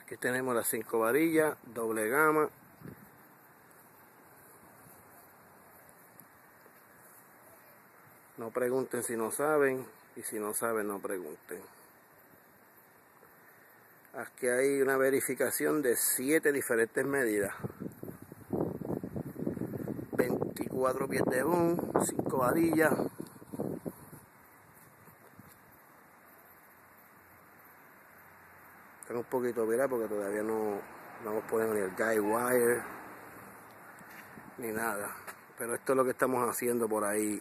Aquí tenemos las 5 varillas, doble gama. No pregunten si no saben, y si no saben no pregunten. Aquí hay una verificación de 7 diferentes medidas. 24 pies de boom, 5 varillas. Están un poquito viradas porque todavía no hemos puesto ni el guide wire ni nada. Pero esto es lo que estamos haciendo por ahí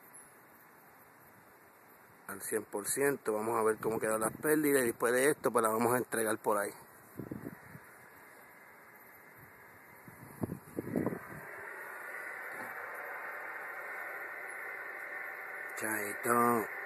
al 100%. Vamos a ver cómo quedan las pérdidas y después de esto pues las vamos a entregar por ahí. Chaito.